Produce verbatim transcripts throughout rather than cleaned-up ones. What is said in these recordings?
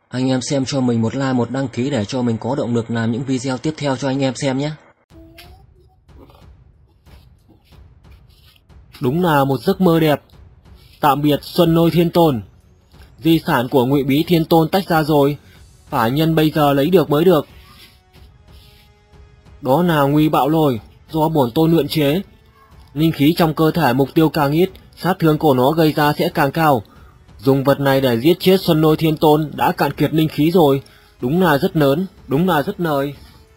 Anh em xem cho mình một like, một đăng ký để cho mình có động lực làm những video tiếp theo cho anh em xem nhé. Đúng là một giấc mơ đẹp. Tạm biệt Xuân Nôi Thiên Tôn. Di sản của Ngụy Bí Thiên Tôn tách ra rồi, phải nhân bây giờ lấy được mới được. Đó là Nguy Bạo Lôi do bổn tôn luyện chế. Linh khí trong cơ thể mục tiêu càng ít, sát thương của nó gây ra sẽ càng cao. Dùng vật này để giết chết Xuân Nôi Thiên Tôn đã cạn kiệt linh khí rồi. Đúng là rất lớn, đúng là rất lời.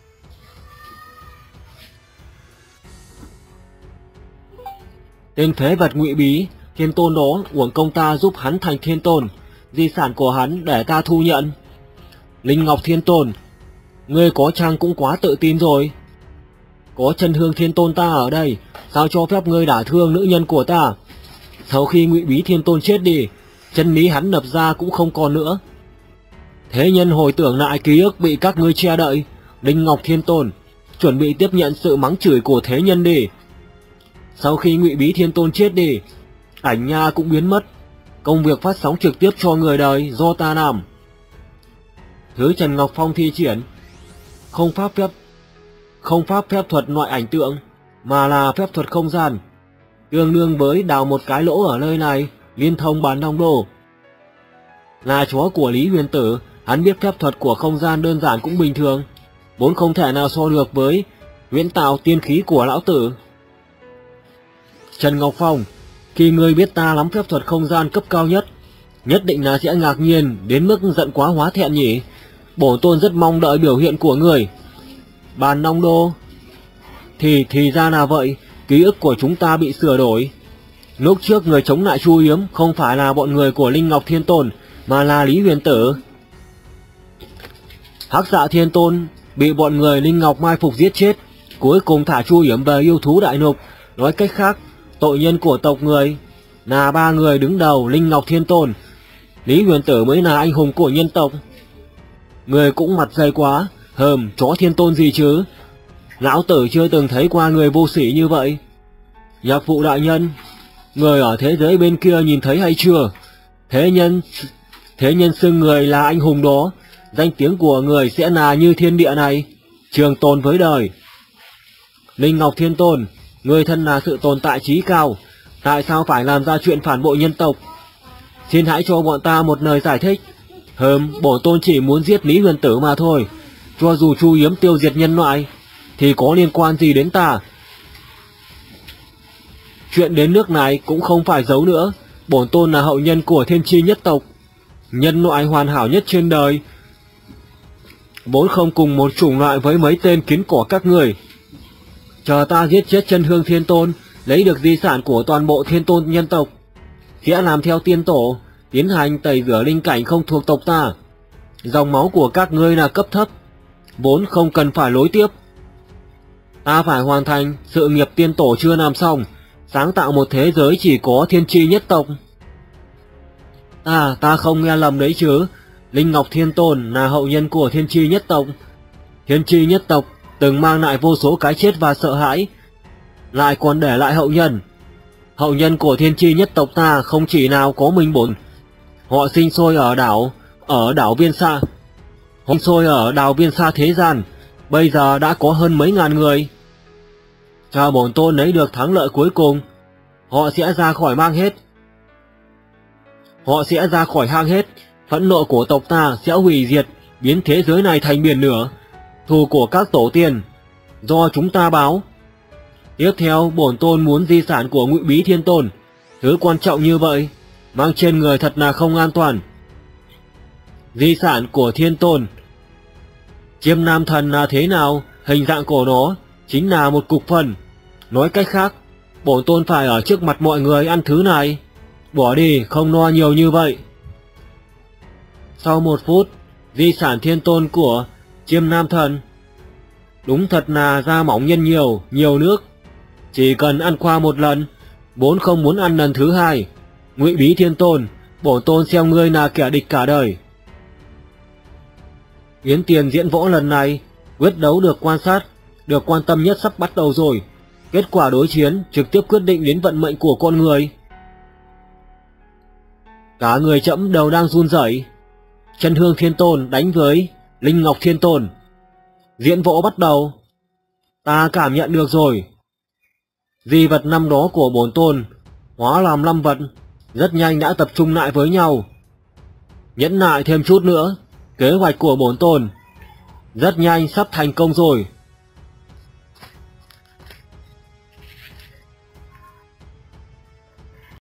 Tên phế vật Ngụy Bí Thiên Tôn đó uổng công ta giúp hắn thành Thiên Tôn. Di sản của hắn để ta thu nhận. Linh Ngọc Thiên Tôn, ngươi có chăng cũng quá tự tin rồi. Có Chân Hương Thiên Tôn ta ở đây, sao cho phép ngươi đả thương nữ nhân của ta? Sau khi Ngụy Bí Thiên Tôn chết đi, chân lý hắn lập ra cũng không còn nữa. Thế nhân hồi tưởng lại ký ức bị các ngươi che đậy. Linh Ngọc Thiên Tôn, chuẩn bị tiếp nhận sự mắng chửi của thế nhân đi. Sau khi Ngụy Bí Thiên Tôn chết đi, ảnh nha cũng biến mất. Công việc phát sóng trực tiếp cho người đời do ta làm. Thứ Trần Ngọc Phong thi triển không pháp phép không pháp phép thuật loại ảnh tượng, mà là phép thuật không gian, tương đương với đào một cái lỗ ở nơi này liên thông bán Long Đô. Là chó của Lý Huyền Tử, hắn biết phép thuật của không gian đơn giản cũng bình thường, vốn không thể nào so được với huyễn tạo tiên khí của lão tử. Trần Ngọc Phong, khi ngươi biết ta nắm phép thuật không gian cấp cao nhất, nhất định là sẽ ngạc nhiên đến mức giận quá hóa thẹn nhỉ. Bổn tôn rất mong đợi biểu hiện của người. Bàn Long Đô Thì thì ra là vậy. Ký ức của chúng ta bị sửa đổi. Lúc trước người chống lại Chu Yếm không phải là bọn người của Linh Ngọc Thiên Tôn, mà là Lý Huyền Tử. Hắc Dạ Thiên Tôn bị bọn người Linh Ngọc mai phục giết chết, cuối cùng thả Chu Yếm về yêu thú đại lục. Nói cách khác, tội nhân của tộc người là ba người đứng đầu Linh Ngọc Thiên Tôn. Lý Huyền Tử mới là anh hùng của nhân tộc. Người cũng mặt dày quá, hờm chó Thiên Tôn gì chứ. Lão tử chưa từng thấy qua người vô sỉ như vậy. Nhạc phụ đại nhân, người ở thế giới bên kia nhìn thấy hay chưa? Thế nhân Thế nhân xưng người là anh hùng đó, danh tiếng của người sẽ là như thiên địa này, trường tồn với đời. Linh Ngọc Thiên Tôn, người thân là sự tồn tại trí cao, tại sao phải làm ra chuyện phản bội nhân tộc? Xin hãy cho bọn ta một lời giải thích. Hừm, bổn tôn chỉ muốn giết Lý Huyền Tử mà thôi. Cho dù Chu Yếm tiêu diệt nhân loại thì có liên quan gì đến ta? Chuyện đến nước này cũng không phải giấu nữa. Bổn tôn là hậu nhân của Thiên Chi nhất tộc, nhân loại hoàn hảo nhất trên đời, vốn không cùng một chủng loại với mấy tên kiến cỏ các người. Chờ ta giết chết Chân Hương Thiên Tôn, lấy được di sản của toàn bộ Thiên Tôn nhân tộc, sẽ làm theo tiên tổ, tiến hành tẩy rửa linh cảnh không thuộc tộc ta. Dòng máu của các ngươi là cấp thấp, vốn không cần phải nối tiếp. Ta phải hoàn thành sự nghiệp tiên tổ chưa làm xong, sáng tạo một thế giới chỉ có Thiên Chi nhất tộc. À, ta không nghe lầm đấy chứ. Linh Ngọc Thiên Tôn là hậu nhân của Thiên Chi nhất tộc. Thiên Chi nhất tộc từng mang lại vô số cái chết và sợ hãi, lại còn để lại hậu nhân. Hậu nhân của Thiên Chi nhất tộc ta không chỉ nào có mình bổn. Họ sinh sôi ở đảo Ở đảo Viên Sa Họ sinh sôi ở đảo Viên Sa thế gian, bây giờ đã có hơn mấy ngàn người. Chờ bổn tôn lấy được thắng lợi cuối cùng, Họ sẽ ra khỏi mang hết Họ sẽ ra khỏi hang hết. Phẫn nộ của tộc ta sẽ hủy diệt, biến thế giới này thành biển lửa. Thù của các tổ tiên do chúng ta báo. Tiếp theo, bổn tôn muốn di sản của Ngụy Bí Thiên Tôn. Thứ quan trọng như vậy, mang trên người thật là không an toàn. Di sản của Thiên Tôn. Chiêm Nam Thần là thế nào? Hình dạng của nó chính là một cục phân. Nói cách khác, bổn tôn phải ở trước mặt mọi người ăn thứ này. Bỏ đi, không no nhiều như vậy. Sau một phút, di sản Thiên Tôn của Chiêm Nam Thần. Đúng thật là da mỏng nhân nhiều, nhiều nước. Chỉ cần ăn qua một lần, vốn không muốn ăn lần thứ hai. Ngụy Bí Thiên Tôn, bổn tôn xem ngươi là kẻ địch cả đời. Yến Tiền diễn võ lần này, quyết đấu được quan sát, được quan tâm nhất sắp bắt đầu rồi. Kết quả đối chiến trực tiếp quyết định đến vận mệnh của con người. Cả người trẫm đều đang run rẩy. Chân Hương Thiên Tôn đánh với Linh Ngọc Thiên Tôn. Diễn võ bắt đầu. Ta cảm nhận được rồi. Di vật năm đó của bổn tôn hóa làm năm vật, rất nhanh đã tập trung lại với nhau. Nhẫn nại thêm chút nữa, kế hoạch của bổn tôn rất nhanh sắp thành công rồi.